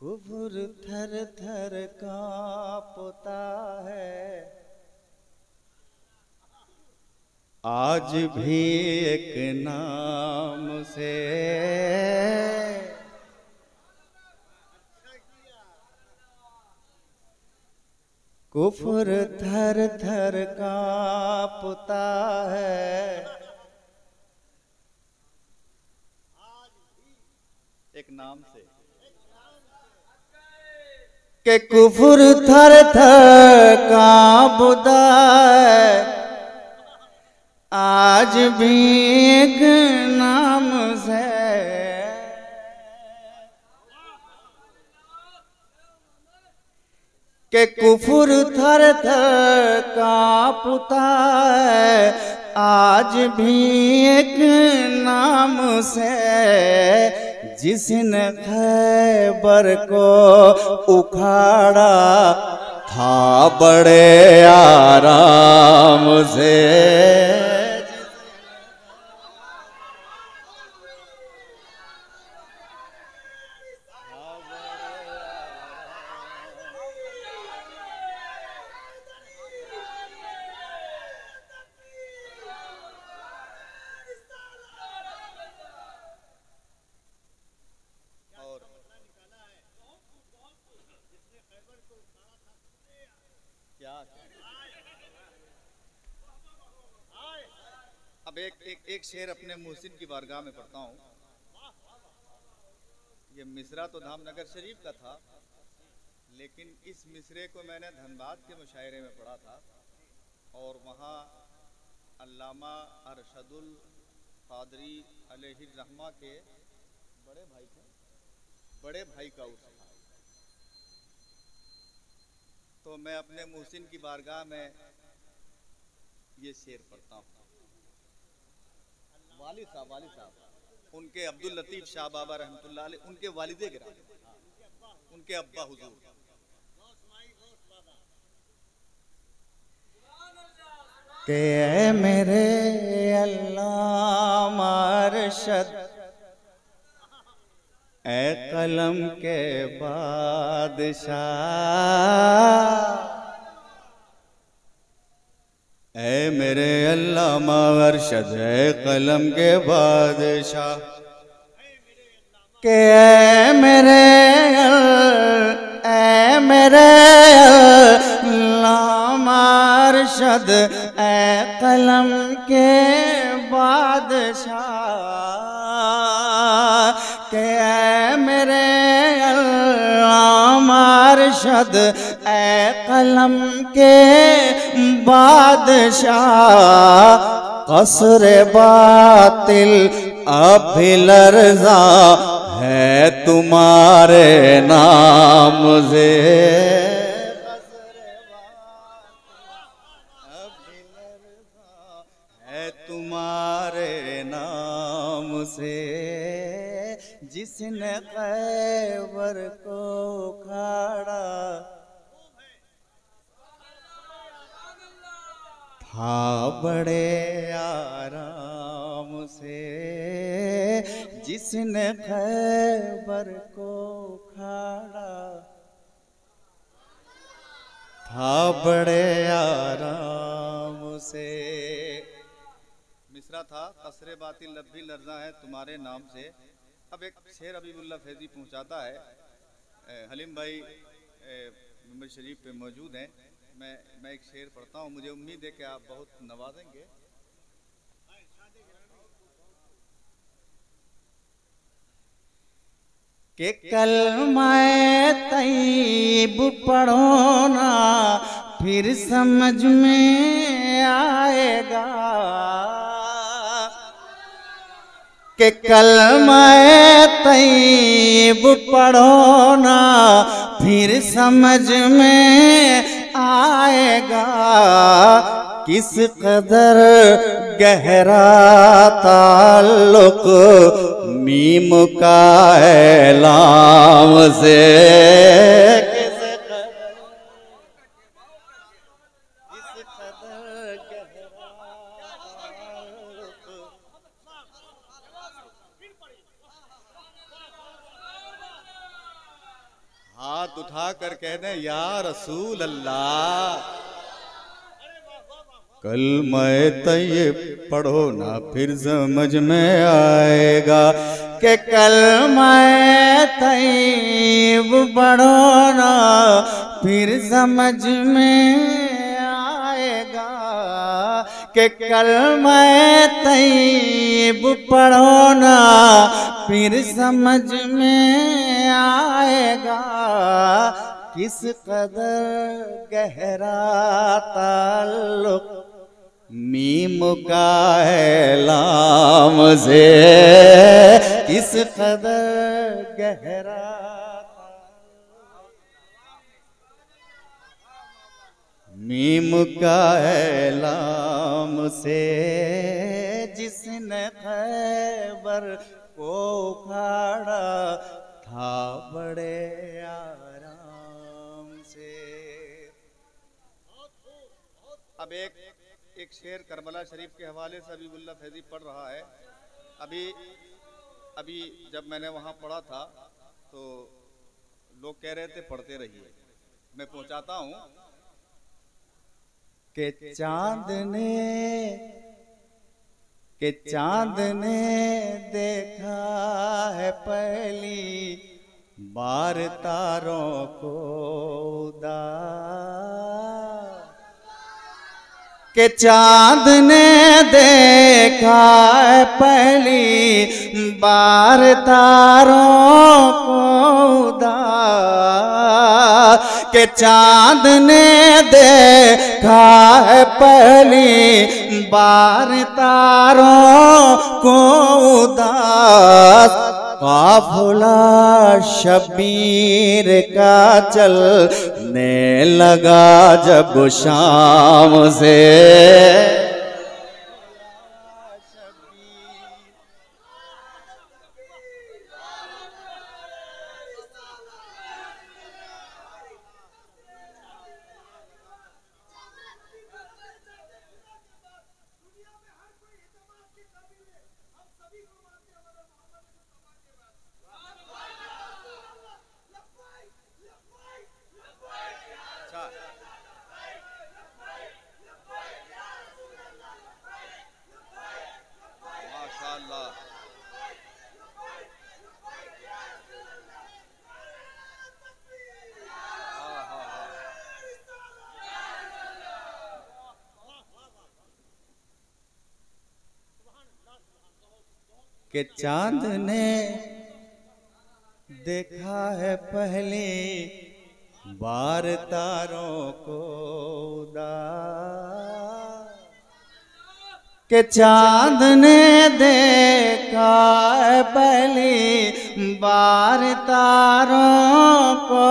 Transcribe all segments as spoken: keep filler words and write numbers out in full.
कुफुर थर थर कांपता है, आज भी एक नाम से। कुफुर थर थर कांपता है, एक नाम से। के कुफुर थर थर कांपता है, आज भी एक नाम से। के कुफुर थर थर कांपता है, आज भी एक नाम से। जिसने खैबर को उखाड़ा था बड़े आराम से। अब एक एक एक शेर अपने मुहसिन की बारगाह में पढ़ता हूँ। ये मिसरा तो धामनगर शरीफ का था, लेकिन इस मिसरे को मैंने धनबाद के मुशायरे में पढ़ा था और वहाँ अल्लामा अरशदुल कादरी अलैहि रहमा के बड़े भाई थे, बड़े भाई का उर्स था। तो मैं अपने मुहसिन की बारगाह में ये शेर पढ़ता हूँ। वालिद साहब वालिद साहब उनके अब्दुल लतीफ शाह बाबा रहमतुल्लाह अलैह, उनके वालिदे गिरामी, उनके अब्बा हुजूर। के ऐ मेरे अल्लामा अरशद, ऐ कलम के बादशाह, ऐ मेरे अल्लामा अरशद, ऐ कलम के बादशाह। के ऐ मेरे ऐ मेरे अल्लामा अरशद, ऐ कलम के बादशाह। के ऐ मेरे अल्लामा अरशद, ऐ कलम के बादशाह। कसरे बातिल अभी लर्जा है तुम्हारे नाम से। अभी लर्जा है तुम्हारे नाम से। जिसने खैबर को उखाड़ा था बड़े आराम से। जिसने खैबर को उखाड़ा था बड़े आराम से। मिसरा था कसरे बातिल लब्बी लर्जा है तुम्हारे नाम से। अब एक शेर हबीबुल्लाह फैजी पहुंचाता है। हलीम भाई मुंबई शरीफ पे मौजूद हैं। मैं मैं एक शेर पढ़ता हूँ, मुझे उम्मीद है कि आप बहुत नवाजेंगे। कि कलमाए तैयब पढ़ो ना, फिर समझ में आएगा। कि कलमाए तैयब पढ़ो ना, फिर समझ में आएगा। किस कदर गहरा ताल्लुक मीम का ऐलाम से। किस कदर किस कदर गहरा ताल्लुक। हाथ उठा कर कह दें या रसूल अल्लाह। कलमा तैयब पढ़ो ना फिर समझ में आएगा कि कलमा तैयब पढ़ो ना फिर समझ में आएगा कि कलमा तैयब पढ़ो ना फिर समझ में आएगा किस कदर गहरा ताल्लुक मीम का है लाम से, किस कदर गहरा मीम का है लाम से, जिसने खैबर को उखाड़ा था बड़े आराम से। अब एक एक शेर करबला शरीफ के हवाले से हबीबुल्ला फैजी पढ़ रहा है। अभी अभी जब मैंने वहाँ पढ़ा था तो लोग कह रहे थे पढ़ते रहिए, मैं पहुँचाता हूँ कि चांद ने कि चांद ने देखा है पहली बार तारों को उदास, कि चांद ने देखा है पहली बार तारों को उदास, कि चांद ने देखा है पहली बार तारों को उदास, काफिला शबीर का चलने लगा जब शाम से। कि चांद ने देखा है पहली बार तारों को उदास, कि चांद ने देखा है पहली बार तारों को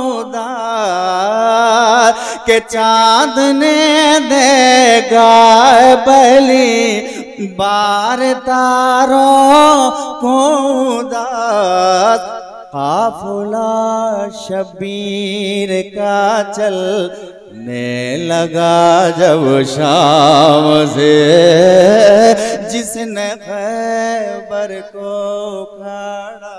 उदास, कि चांद ने देखा है पहली बार तारों को उदास, काफिला शबीर का चलने लगा जब शाम से, जिसने खैबर को उखाड़ा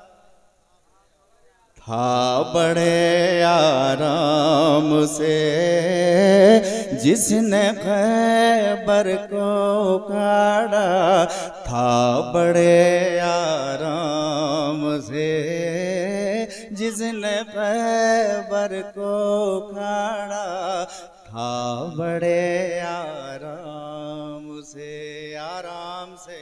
था बड़े आराम से, जिसने खैबर को उखाड़ा था बड़े आराम से, जिसने खैबर को उखाड़ा था बड़े आराम से। आराम से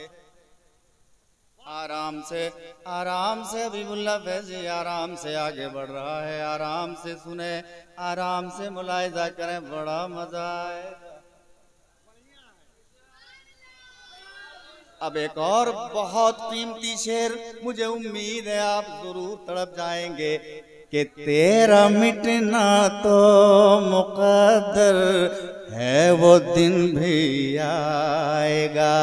आराम से आराम से हबीबुल्ला फैजी आराम से आगे बढ़ रहा है। आराम से सुने, आराम से मुलाहिजा करें, बड़ा मजा आएगा। अब एक और बहुत कीमती शेर, मुझे उम्मीद है आप जरूर तड़प जाएंगे कि तेरा मिटना तो मुकद्दर है, वो दिन भी आएगा,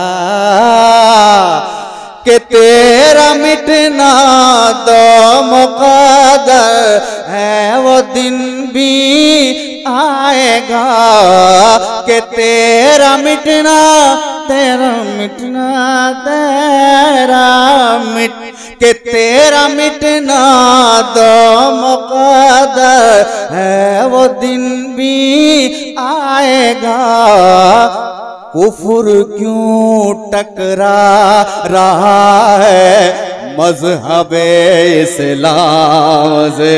कि तेरा मिटना तो मुकद्दर है, वो दिन भी आएगा, कि तेरा मिटना तेरा मिटना तेरा मिट कि तेरा मिटना दो मुक़द्दर है, वो दिन भी आएगा। कुफ्र क्यों टकरा रहा है मज़हब इस्लाम से,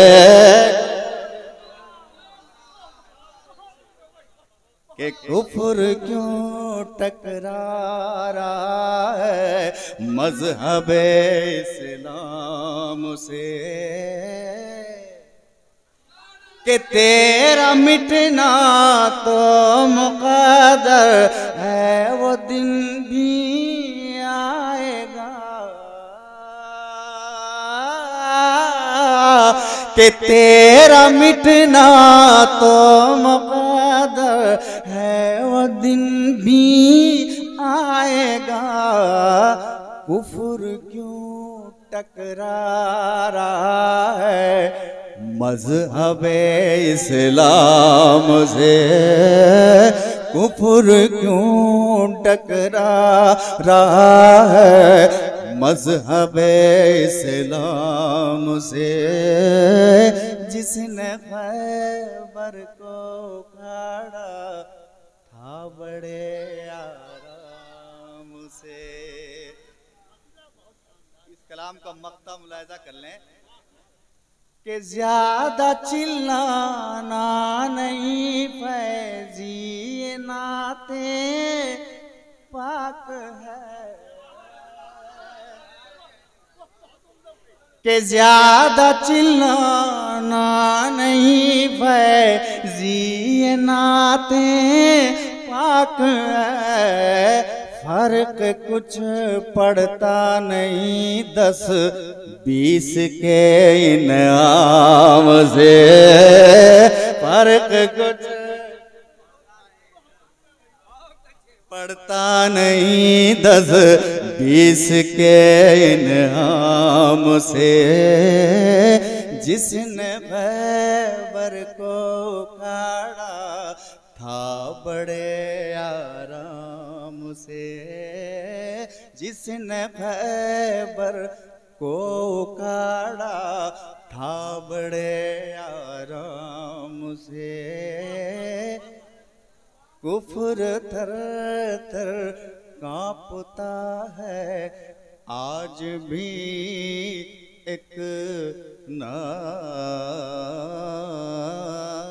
कि कुफ्र क्यों टकरा रहा है मज़हब इस्लाम से, कि तेरा मिटना तो मुक़द्दर है, वो दिन भी आएगा। कि तेरा मिटना तो मुक़द्दर है, वो दिन भी आएगा। कुफ्र क्यों टकरा रहा है मज़हब इस्लाम से, कुफ्र क्यों टकरा रहा है मज़हब इस्लाम से। जिसने खैबर को उखाड़ा था बड़े आराम से। इस कलाम का मक़ता मुलाहिज़ा कर लें कि ज्यादा चिल्लाना नहीं फैज़ी, ये नाते पाक है। कि ज्यादा चिल्लाना नहीं फैज़ी, ये नाते पाक है। फर्क कुछ पड़ता नहीं दस बीस के इनाम से, फर्क कुछ पड़ता नहीं दस बीस के इनाम से। जिसने खैबर को उखाड़ा था बड़े आराम से, जिसने खैबर को उखाड़ा था बड़े आराम से। कुफ्र थर थर कांपता है आज भी एक ना